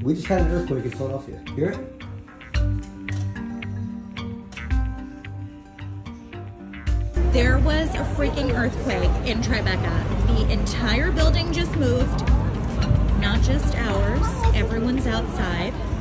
We just had an earthquake in Philadelphia. Hear it? There was a freaking earthquake in Tribeca. The entire building just moved. Not just ours. Everyone's outside.